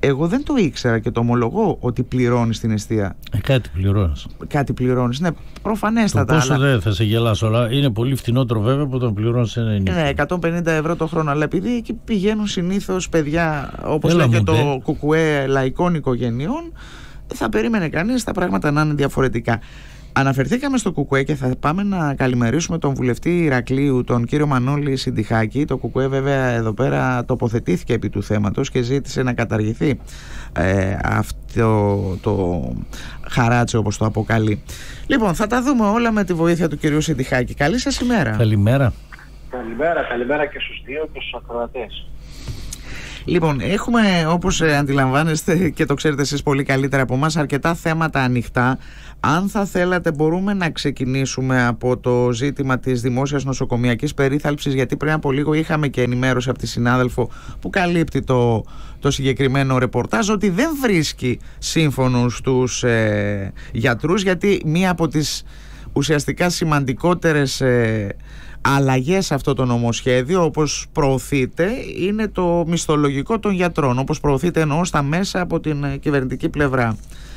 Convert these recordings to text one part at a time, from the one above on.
Εγώ δεν το ήξερα και το ομολογώ ότι πληρώνεις την εστία. Κάτι πληρώνεις. Κάτι πληρώνεις, ναι, προφανέστατα. Το πόσο δεν θα σε γελάσω, αλλά είναι πολύ φτηνότερο βέβαια που όταν πληρώνεις ένα ενίκιο. Ναι, 150 ευρώ το χρόνο. Αλλά επειδή εκεί πηγαίνουν συνήθως παιδιά, όπως λέει και το κουκουέ, λαϊκών οικογενειών, θα περίμενε κανείς τα πράγματα να είναι διαφορετικά. Αναφερθήκαμε στο κουκουέ και θα πάμε να καλημερίσουμε τον βουλευτή Ηρακλείου, τον κύριο Μανώλη Συντιχάκη. Το κουκουέ βέβαια εδώ πέρα τοποθετήθηκε επί του θέματος και ζήτησε να καταργηθεί αυτό το χαράτσι, όπως το αποκαλεί. Λοιπόν, θα τα δούμε όλα με τη βοήθεια του κυρίου Συντιχάκη. Καλή σας ημέρα. Καλημέρα. Καλημέρα και στους δύο και στους ακροατές. Λοιπόν, έχουμε, όπως αντιλαμβάνεστε και το ξέρετε εσείς πολύ καλύτερα από εμάς, αρκετά θέματα ανοιχτά. Αν θα θέλατε μπορούμε να ξεκινήσουμε από το ζήτημα της δημόσιας νοσοκομιακής περίθαλψης, γιατί πριν από λίγο είχαμε και ενημέρωση από τη συνάδελφο που καλύπτει το συγκεκριμένο ρεπορτάζ ότι δεν βρίσκει σύμφωνους τους γιατρούς, γιατί μία από τις ουσιαστικά σημαντικότερες αλλαγές σε αυτό το νομοσχέδιο, όπως προωθείται, είναι το μισθολογικό των γιατρών, όπως προωθείται εννοώ στα μέσα από την κυβερνητική πλευρά.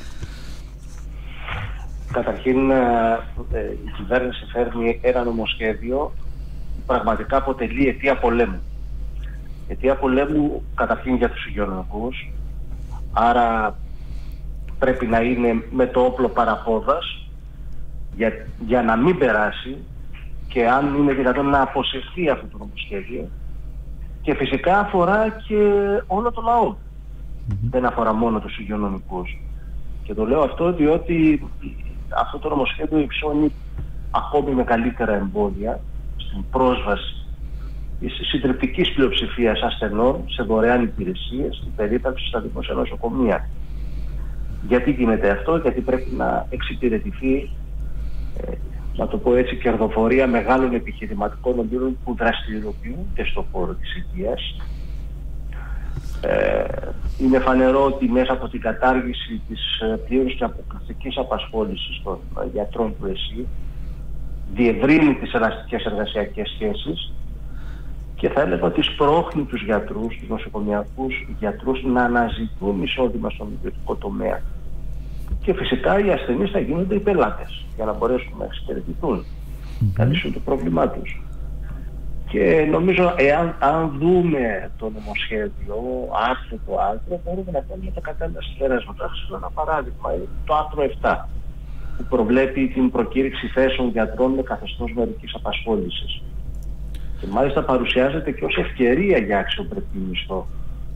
Καταρχήν η κυβέρνηση φέρνει ένα νομοσχέδιο που πραγματικά αποτελεί αιτία πολέμου. Αιτία πολέμου καταρχήν για τους υγειονομικούς, άρα πρέπει να είναι με το όπλο παραπόδας για να μην περάσει και αν είναι δυνατόν να αποσυρθεί αυτό το νομοσχέδιο, και φυσικά αφορά και όλο το λαό. Δεν αφορά μόνο τους υγειονομικούς. Και το λέω αυτό διότι αυτό το νομοσχέδιο υψώνει ακόμη μεγαλύτερα εμπόδια στην πρόσβαση της συντριπτικής πλειοψηφίας ασθενών σε δωρεάν υπηρεσίες, στην περίθαλψη στα δημόσια νοσοκομεία. Γιατί γίνεται αυτό? Γιατί πρέπει να εξυπηρετηθεί, να το πω έτσι, κερδοφορία μεγάλων επιχειρηματικών ομίλων που δραστηριοποιούνται στον χώρο της υγείας. Είναι φανερό ότι μέσα από την κατάργηση της πλήρους και αποκλειστικής απασχόλησης των γιατρών του ΕΣΥ διευρύνει τις ελαστικές εργασιακές σχέσεις και θα έλεγα ότι σπρώχνει τους γιατρούς, τους νοσοκομιακούς γιατρούς να αναζητούν εισόδημα στον ιδιωτικό τομέα. Και φυσικά οι ασθενείς θα γίνονται οι πελάτες για να μπορέσουν να εξυπηρετηθούν, να λύσουν το πρόβλημά τους. Και νομίζω αν δούμε το νομοσχέδιο άρθρο το άρθρο, μπορούμε να κάνουμε τα κατάλληλα συμπεράσματα. Ένα παράδειγμα είναι το άρθρο 7 που προβλέπει την προκήρυξη θέσεων γιατρών με καθεστώς μερικής απασχόλησης και μάλιστα παρουσιάζεται και ως ευκαιρία για αξιοπρεπή μισθό.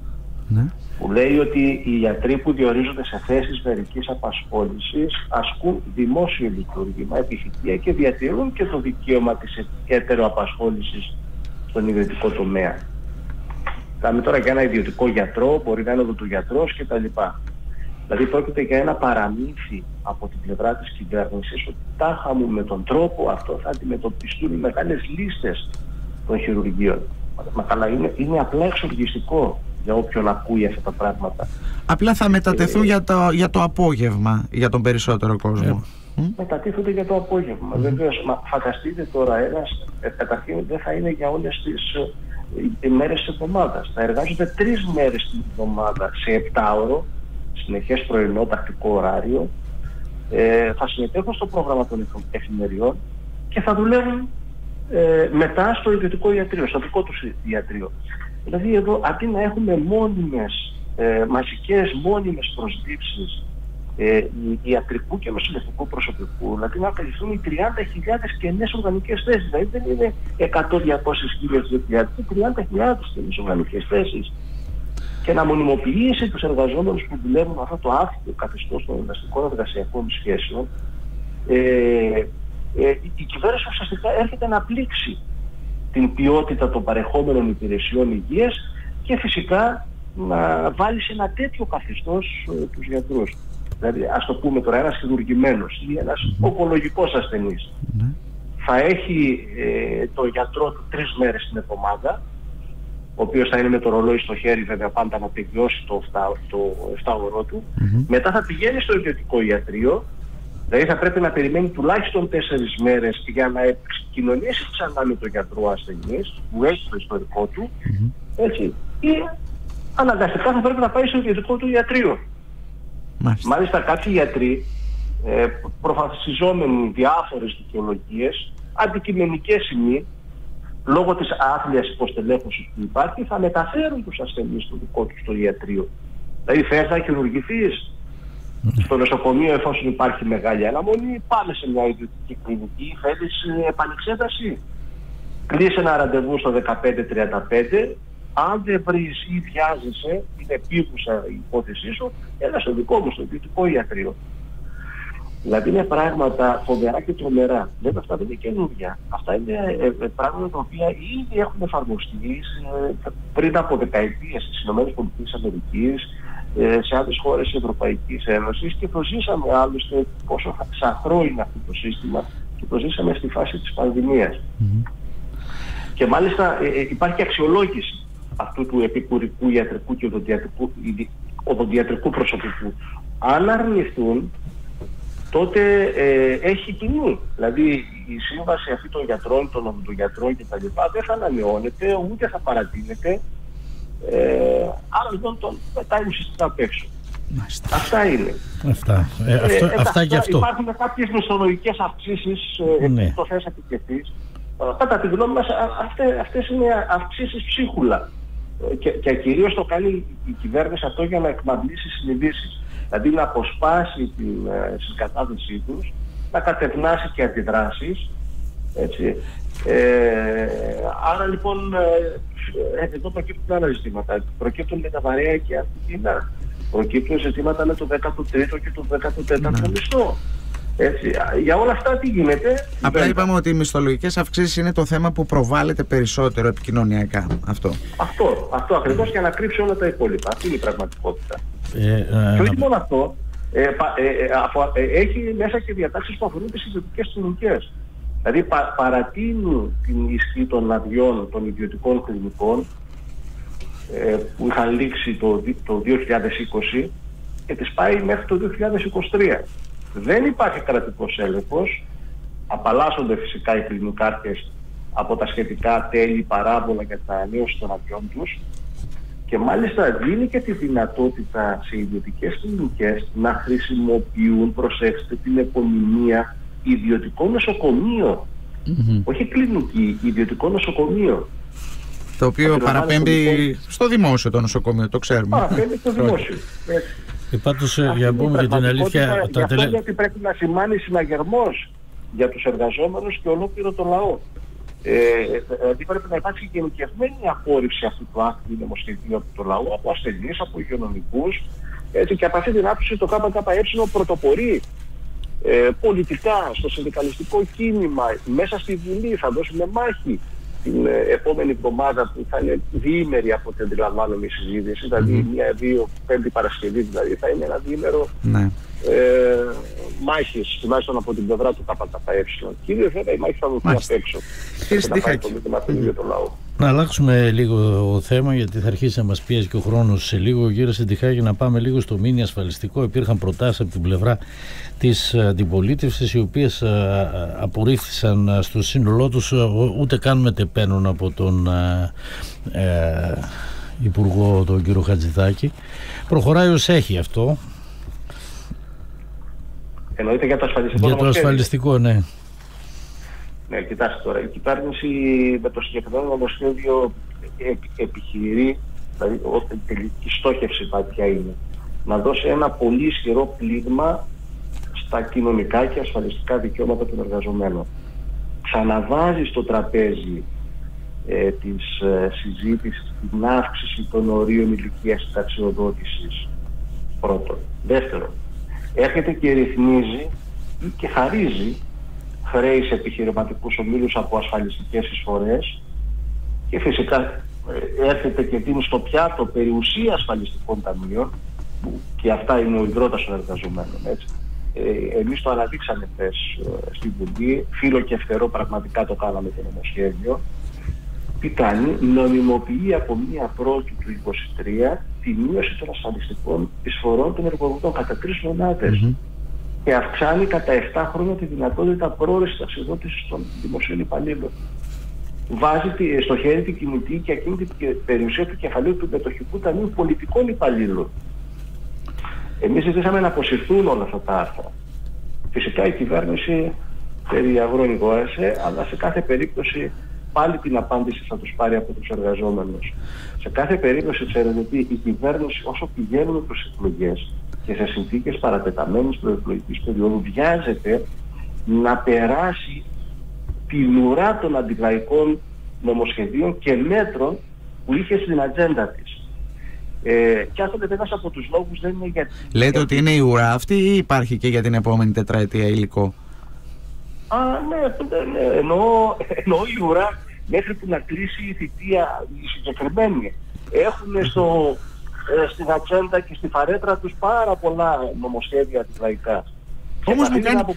Που λέει ότι οι γιατροί που διορίζονται σε θέσεις μερικής απασχόλησης ασκούν δημόσιο λειτουργήμα, επιθυμία και διατηρούν και το δικαίωμα της έτεροαπασχόλησης στον ιδιωτικό τομέα. Κάμε τώρα για ένα ιδιωτικό γιατρό, μπορεί να είναι οδοντογιατρός κτλ. Δηλαδή πρόκειται για ένα παραμύθι από την πλευρά της κυβέρνησης ότι τάχα μου με τον τρόπο αυτό θα αντιμετωπιστούν οι μεγάλες λίστες των χειρουργείων. Μα καλά, είναι απλά εξοργιστικό για όποιον ακούει αυτά τα πράγματα. Απλά θα μετατεθούν για το απόγευμα για τον περισσότερο κόσμο. Μετατίθονται για το απόγευμα. Βεβαίως, φανταστείτε τώρα καταρχήν δεν θα είναι για όλες τις ημέρες της εβδομάδας. Θα εργάζονται 3 μέρες την εβδομάδα σε 7ωρο, συνεχές πρωινό τακτικό ωράριο. Θα συμμετέχουν στο πρόγραμμα των εφημεριών και θα δουλεύουν μετά στο ιδιωτικό ιατρείο, στο δικό τους ιατρείο. Δηλαδή εδώ αντί να έχουμε μαζικές μόνιμες προσλήψεις ιατρικού και νοσηλευτικού προσωπικού, δηλαδή να καλυφθούν οι 30.000 κενές οργανικές θέσεις. Δηλαδή δεν είναι 100-200.000, 30.000 κενές οργανικές θέσεις. Και να μονιμοποιήσει τους εργαζόμενους που δουλεύουν με αυτό το άθλιο καθεστώς των ελαστικών εργασιακών σχέσεων, η κυβέρνηση ουσιαστικά έρχεται να πλήξει την ποιότητα των παρεχόμενων υπηρεσιών υγείας και φυσικά να βάλει σε ένα τέτοιο καθεστώς τους γιατρούς. Δηλαδή, ας το πούμε τώρα, ένας χειρουργημένος ή ένας ογκολογικός ασθενής θα έχει το γιατρό του 3 μέρες την εβδομάδα, ο οποίος θα είναι με το ρολόι στο χέρι βέβαια πάντα να τελειώσει το 7ωρο του. Μετά θα πηγαίνει στο ιδιωτικό ιατρείο, δηλαδή θα πρέπει να περιμένει τουλάχιστον 4 μέρες για να επικοινωνήσει ξανά με τον γιατρό ασθενής που έχει το ιστορικό του, έτσι, ή αναγκαστικά θα πρέπει να πάει στο ιδιωτικό του ιατρείο. Μάλιστα κάποιοι γιατροί, προφασιζόμενοι διάφορες δικαιολογίες, αντικειμενικές ημί, λόγω της άθλιας υποστελέχωσης που υπάρχει, θα μεταφέρουν τους ασθενείς στο δικό τους το ιατρείο. Δηλαδή θες να χειρουργηθείς στο νοσοκομείο εφόσον υπάρχει μεγάλη αναμονή, πάμε σε μια ιδιωτική κλινική, θέλεις επανεξέταση. Κλείσε ένα ραντεβού στο 15:35, αν δεν βρεις ή βιάζεσαι, είναι επίγουσα η υπόθεσή σου, έλα στο δικό μου, στο ιδιωτικό ιατρείο. Δηλαδή είναι πράγματα φοβερά και τρομερά. Βέβαια αυτά δεν είναι καινούργια. Αυτά είναι πράγματα τα οποία ήδη έχουν εφαρμοστεί πριν από δεκαετίες στις ΗΠΑ, σε άλλες χώρες της Ευρωπαϊκής Ένωσης και το ζήσαμε άλλωστε πόσο σαθρό είναι αυτό το σύστημα και το ζήσαμε στη φάση της πανδημίας. Και μάλιστα υπάρχει αξιολόγηση αυτού του επικουρικού ιατρικού και οδοντιατρικού προσωπικού. Αν αρνηθούν, τότε έχει τιμή. Δηλαδή η σύμβαση αυτή των γιατρών, των οδοντιατρών κτλ. Δεν θα ανανεώνεται, ούτε θα παρατείνεται. Άρα λοιπόν τον πετάει ουσιαστικά απ' έξω. Αυτά είναι. Αυτά και αυτό. Υπάρχουν κάποιες μισθολογικές αυξήσεις, το θέσατε και εσείς. Κατά τη γνώμη μας αυτές είναι αυξήσεις ψίχουλα. Και κυρίως το κάνει η κυβέρνηση αυτό για να εκμαντλήσει συνειδήσεις. Δηλαδή να αποσπάσει την συγκατάθεσή τους, να κατευνάσει και αντιδράσεις. Έτσι. Άρα λοιπόν εδώ προκύπτουν άλλα ζητήματα. Προκύπτουν με τα βαρέα και αντικείμενα. Προκύπτουν ζητήματα με το 13ο και το 14ο μισθό. Έτσι. Για όλα αυτά τι γίνεται? Απλά είπαμε ότι οι μισθολογικές αυξήσεις είναι το θέμα που προβάλλεται περισσότερο επικοινωνιακά. Αυτό ακριβώς, για να κρύψει όλα τα υπόλοιπα. Αυτή είναι η πραγματικότητα. Και όχι μόνο αυτό, έχει μέσα και διατάξεις που αφορούν τις ιδιωτικές κλινικές. Δηλαδή παρατείνουν την ισχύ των αδειών των ιδιωτικών κλινικών που είχαν λήξει το 2020 και τις πάει μέχρι το 2023. Δεν υπάρχει κρατικός έλεγχος, απαλλάσσονται φυσικά οι κλινικάρχες από τα σχετικά τέλη, παράβολα για την ανανέωση των αδειών τους και μάλιστα δίνει και τη δυνατότητα σε ιδιωτικές κλινικές να χρησιμοποιούν, προσέξτε, την επωνυμία ιδιωτικό νοσοκομείο. Όχι κλινική, ιδιωτικό νοσοκομείο. Το οποίο παραπέμπει στο δημόσιο το νοσοκομείο, το ξέρουμε. Παραπέμπει στο δημόσιο. Πάντως, για να πούμε και την αλήθεια, γιατί πρέπει να σημάνει συναγερμός για τους εργαζόμενους και ολόκληρο το λαό. Δηλαδή πρέπει να υπάρξει γενικευμένη απόρριψη αυτού του άκρη νομοσχεδίου από το λαό, από ασθενείς, από υγειονομικούς. Και από αυτή την άποψη το ΚΚΕ πρωτοπορεί πολιτικά στο συνδικαλιστικό κίνημα, μέσα στη Βουλή. Θα δώσουμε μάχη την επόμενη εβδομάδα που θα είναι διήμερη από ό,τι αντιλαμβάνομαι η συζήτηση, δηλαδή Πέμπτη Παρασκευή, δηλαδή θα είναι ένα διήμερο μάχης, τουλάχιστον από την πλευρά του ΚΚΕ. Κύριε βέβαια, η μάχη θα δοθεί απ' έξω. Να πάει το μήνυμα του ίδιου το λαό. Να αλλάξουμε λίγο θέμα, γιατί θα αρχίσει να μας πιέζει και ο χρόνος σε λίγο. Κύριε Συντιχάκη, να πάμε λίγο στο μήνυ ασφαλιστικό. Υπήρχαν προτάσεις από την πλευρά της αντιπολίτευσης, οι οποίες απορρίφθησαν στο σύνολό τους, ούτε καν μετεπαίνουν από τον Υπουργό, τον κύριο Χατζηδάκη. Προχωράει ως έχει αυτό. Εννοείται για το ασφαλιστικό? Για το ασφαλιστικό, ναι. Ναι, κοιτάξτε τώρα, η κυβέρνηση με το συγκεκριμένο νομοσχέδιο επιχειρεί, δηλαδή η τελική στόχευση ποια είναι, να δώσει ένα πολύ ισχυρό πλήγμα στα κοινωνικά και ασφαλιστικά δικαιώματα των εργαζομένων. Ξαναβάζει στο τραπέζι της συζήτησης την αύξηση των ορίων ηλικίας συνταξιοδότησης, πρώτον. Δεύτερον, έρχεται και ρυθμίζει και χαρίζει χρέη σε επιχειρηματικούς ομίλους από ασφαλιστικές εισφορές και φυσικά έρχεται και δίνει στο πιάτο περιουσία ασφαλιστικών ταμείων, που και αυτά είναι ο υδρότας των εργαζομένων, έτσι. Εμείς το αναδείξαμε χθες στην Βουλή, φύλλο και φτερό πραγματικά το κάναμε το νομοσχέδιο. Τι κάνει? Νομιμοποιεί από 1η του 2023 τη μείωση των ασφαλιστικών εισφορών των εργοδοτών κατά 3 μονάδες. Και αυξάνει κατά 7 χρόνια τη δυνατότητα πρόορης ταξιδότησης των δημοσίων υπαλλήλων. βάζει στο χέρι την κινητή και ακίνητη περιουσία του κεφαλαίου του μετοχικού ταμείου πολιτικών υπαλλήλων. Εμείς ζητήσαμε να αποσυρθούν όλα αυτά τα άρθρα. Φυσικά η κυβέρνηση αγρονικόασε, αλλά σε κάθε περίπτωση πάλι την απάντηση θα τους πάρει από τους εργαζόμενους. Σε κάθε περίπτωση, ξέρετε τι, η κυβέρνηση όσο πηγαίνουν προς εκλογές και σε συνθήκες παρατεταμένης προεκλογικής περίοδου βιάζεται να περάσει την ουρά των αντιλαϊκών νομοσχεδίων και μέτρων που είχε στην ατζέντα της. Και αυτό ένας από τους λόγους δεν είναι γιατί... Λέτε ότι είναι η ουρά αυτή ή υπάρχει και για την επόμενη τετραετία υλικό? Ναι, εννοώ η ουρά μέχρι που να κλείσει η θητεία η συγκεκριμένη. Έχουν στην ατζέντα και στη φαρέτρα τους πάρα πολλά νομοσχέδια αντιλαϊκά. Όμως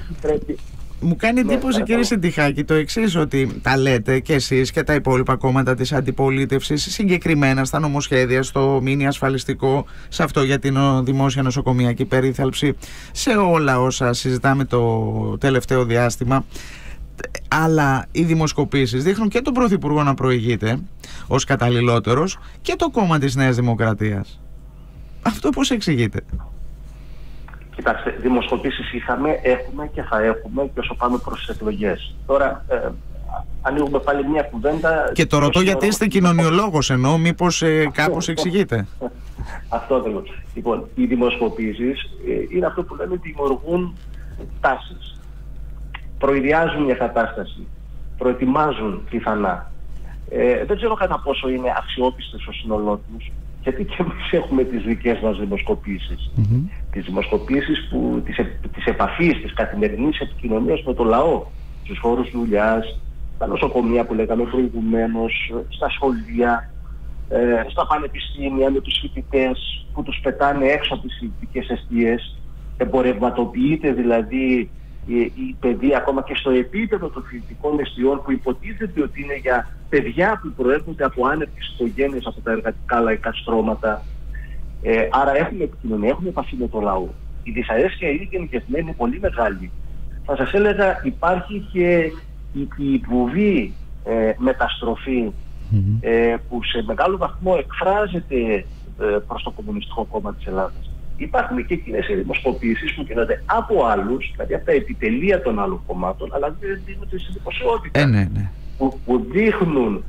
μου κάνει εντύπωση, κύριε Συντιχάκη, το εξής, ότι τα λέτε και εσείς και τα υπόλοιπα κόμματα της αντιπολίτευσης συγκεκριμένα στα νομοσχέδια, στο μίνι ασφαλιστικό, σε αυτό για την δημόσια νοσοκομιακή περίθαλψη, σε όλα όσα συζητάμε το τελευταίο διάστημα. Αλλά οι δημοσκοπήσεις δείχνουν και τον Πρωθυπουργό να προηγείται ως καταλληλότερος και το κόμμα της Νέας Δημοκρατίας. Αυτό πώς εξηγείται? Κοιτάξτε, δημοσκοπήσεις έχουμε και θα έχουμε και όσο πάμε προς τις εκλογές. Τώρα ανοίγουμε πάλι μια κουβέντα... Και το ρωτώ γιατί είστε κοινωνιολόγος, εννοώ, μήπως κάπως εξηγείτε. Αυτό ακριβώς. Λοιπόν, οι δημοσκοπήσεις είναι αυτό που λέμε, δημιουργούν τάσεις. Προειδιάζουν μια κατάσταση, προετοιμάζουν πιθανά. Δεν ξέρω κατά πόσο είναι αξιόπιστες στο σύνολό τους, γιατί και εμείς έχουμε τις δικές μας δημοσκοπήσεις. Τις δημοσκοπήσεις της επαφής, της καθημερινής επικοινωνίας με το λαό, στους χώρους δουλειάς, στα νοσοκομεία που λέγαμε προηγουμένως, στα σχολεία, στα πανεπιστήμια, με τους φοιτητές που τους πετάνε έξω από τις φοιτητικές εστίες. Εμπορευματοποιείται δηλαδή η παιδεία ακόμα και στο επίπεδο των φοιτητικών εστιών που υποτίθεται ότι είναι για παιδιά που προέρχονται από άνεργες οικογένειες, από τα εργατικά λαϊκά στρώματα. Άρα έχουμε επικοινωνία, έχουμε επαφή με το λαό. Η δυσαρέσκεια ήδη γενικευμένη είναι πολύ μεγάλη. Θα σας έλεγα, υπάρχει και η βουβή μεταστροφή που σε μεγάλο βαθμό εκφράζεται προς το Κομμουνιστικό Κόμμα της Ελλάδας. Υπάρχουν και εκείνες οι δημοσκοπήσεις που γίνονται από άλλους, δηλαδή από τα επιτελεία των άλλων κομμάτων, αλλά δεν δίνονται στη δημοσιότητα. Που δείχνουν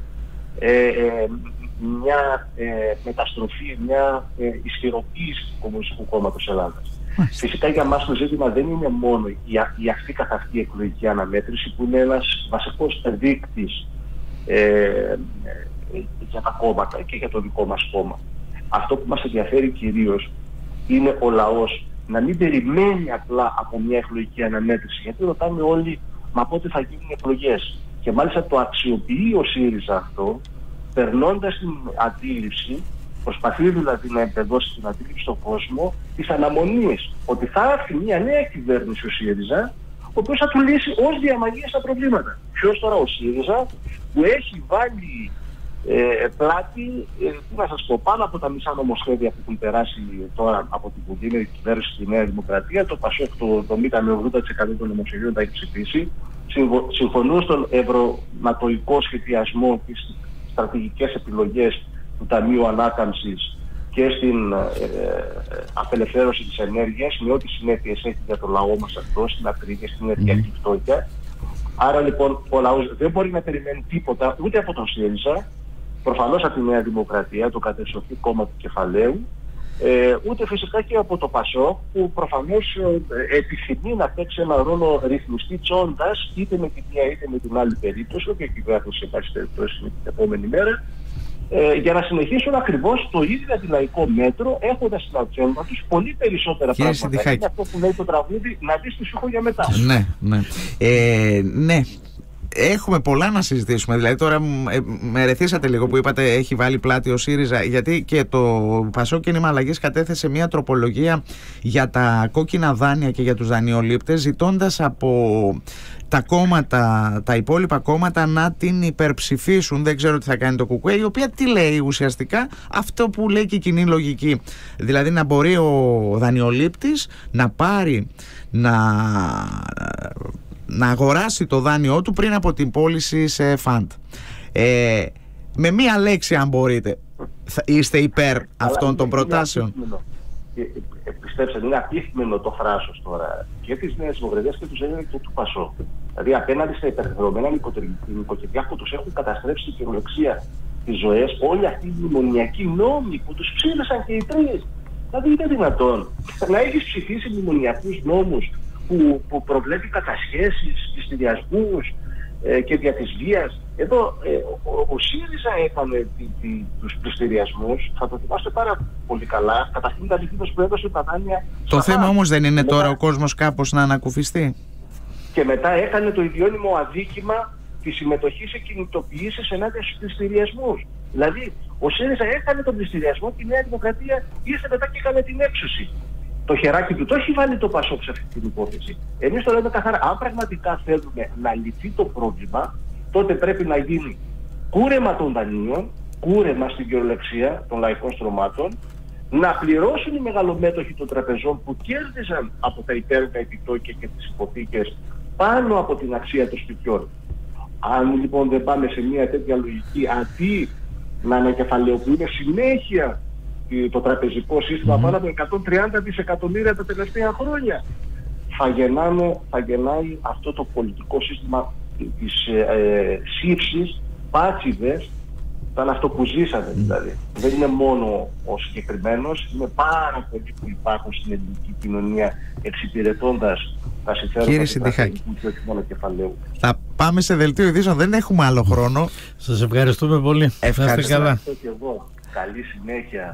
μια μεταστροφή, μια ισχυροποίηση του Κομμουνιστικού Κόμματος Ελλάδας. Φυσικά για μας το ζήτημα δεν είναι μόνο η αυτή καθ' αυτή εκλογική αναμέτρηση, που είναι ένας βασικός δείκτης για τα κόμματα και για το δικό μας κόμμα. Αυτό που μας ενδιαφέρει κυρίως είναι ο λαός να μην περιμένει απλά από μια εκλογική αναμέτρηση, γιατί ρωτάμε όλοι, μα πότε θα γίνουν εκλογές? Και μάλιστα το αξιοποιεί ο ΣΥΡΙΖΑ αυτό, περνώντας την αντίληψη, προσπαθεί δηλαδή να εμπεδώσει την αντίληψη στον κόσμο της αναμονής ότι θα έρθει μια νέα κυβέρνηση ο ΣΥΡΙΖΑ, ο οποίος θα του λύσει ως διαμαγεία τα προβλήματα. Ποιος τώρα? Ο ΣΥΡΙΖΑ, που έχει βάλει πλάτη, τι να σας πω, πάνω από τα μισά νομοσχέδια που έχουν περάσει τώρα από την Βουλή με την κυβέρνηση στη Νέα Δημοκρατία. Το ΠΑΣΟΚ το 70 με 80% των νομοσχεδίων τα έχει ψηφίσει. Συμφωνούν στον ευρωματοϊκό σχεδιασμό και στις στρατηγικές επιλογές του Ταμείου Ανάκαμψης και στην απελευθέρωση της ενέργειας, με ό,τι συνέπειες έχει για το λαό μας αυτό, στην ακρίβεια, στην ενεργειακή φτώχεια. Άρα λοιπόν ο λαός δεν μπορεί να περιμένει τίποτα ούτε από τον ΣΥΡΙΖΑ, προφανώς από τη Νέα Δημοκρατία, το κατεξοχή κόμμα του κεφαλαίου, ούτε φυσικά και από το ΠΑΣΟΚ, που προφανώς επιθυμεί να παίξει ένα ρόλο ρυθμιστή τσόντας, είτε με τη μία είτε με την άλλη περίπτωση, όποια κυβέρνηση σε πάση περιπτώσει την επόμενη μέρα, για να συνεχίσουν ακριβώς το ίδιο αντιλαϊκό μέτρο, έχοντας στην ατζέντα τους πολύ περισσότερα πράγματα. Είναι αυτό που λέει το τραγούδι, να δεις τη σου για μετά. Ναι. Έχουμε πολλά να συζητήσουμε. Δηλαδή, τώρα με ρεθίσατε λίγο που είπατε έχει βάλει πλάτη ο ΣΥΡΙΖΑ, γιατί και το ΠΑΣΟΚ Κίνημα Αλλαγής κατέθεσε μια τροπολογία για τα κόκκινα δάνεια και για τους δανειολήπτες, ζητώντας από τα κόμματα, τα υπόλοιπα κόμματα να την υπερψηφίσουν. Δεν ξέρω τι θα κάνει το ΚΚΕ, η οποία τι λέει ουσιαστικά? Αυτό που λέει και η κοινή λογική. Δηλαδή να μπορεί ο δανειολήπτης να πάρει, να αγοράσει το δάνειό του πριν από την πώληση σε φαντ. Με μία λέξη, αν μπορείτε, είστε υπέρ αυτών των προτάσεων? Πιστέψτε, είναι απίθυμενο το θράσος τώρα και της Νέας Δημοκρατίας και του ΠΑΣΟΚ. Δηλαδή, απέναντι στα υπερχρεωμένα νοικοκυριά που τους έχουν καταστρέψει στην κυριολεξία τις ζωές, όλοι αυτοί οι μνημονιακοί νόμοι που τους ψήφισαν και οι τρεις. Δηλαδή, είναι δυνατόν να έχεις ψηφίσει μνημονιακούς νόμους που προβλέπει κατασχέσεις, πληστηριασμούς και δια της βίας? Εδώ ο ΣΥΡΙΖΑ έκανε τους πληστηριασμούς, θα το θυμάστε πάρα πολύ καλά. Καταρχήν τα λυκίδος που έδωσε τα δάνεια. Το θέμα όμως δεν είναι τώρα ο κόσμος κάπως να ανακουφιστεί? Και μετά έκανε το ιδιώνυμο αδίκημα τη συμμετοχή σε κινητοποιήσεις ενάντια στους πληστηριασμούς. Δηλαδή, ο ΣΥΡΙΖΑ έκανε τον πληστηριασμό και η Νέα Δημοκρατία ήρθε μετά και έκανε την έξωση. Το χεράκι του το έχει βάλει το ΠΑΣΟΚ σε αυτή την υπόθεση. Εμείς το λέμε καθαρά. Αν πραγματικά θέλουμε να λυθεί το πρόβλημα, τότε πρέπει να γίνει κούρεμα των δανείων, κούρεμα στην κυριολεξία των λαϊκών στρωμάτων, να πληρώσουν οι μεγαλομέτοχοι των τραπεζών που κέρδισαν από τα υπέροχα επιτόκια και τις υποθήκες πάνω από την αξία των σπιτιών. Αν λοιπόν δεν πάμε σε μια τέτοια λογική, αντί να ανακεφαλαιοποιούμε συνέχεια το τραπεζικό σύστημα πάνω από 130 δισεκατομμύρια τα τελευταία χρόνια, θα γεννάει αυτό το πολιτικό σύστημα της σύψης, πάτσιδες, ήταν αυτό που ζήσατε δηλαδή. Δεν είναι μόνο ο συγκεκριμένος, είναι πάρα πολλοί που υπάρχουν στην ελληνική κοινωνία εξυπηρετώντας τα συμφέροντα του τραπεζικού και όχι μόνο κεφαλαίου. Θα πάμε σε δελτίο ειδήσεων, δεν έχουμε άλλο χρόνο. Σας ευχαριστούμε πολύ. Ευχαριστώ. Ευχαριστώ και εγώ. Καλή συνέχεια.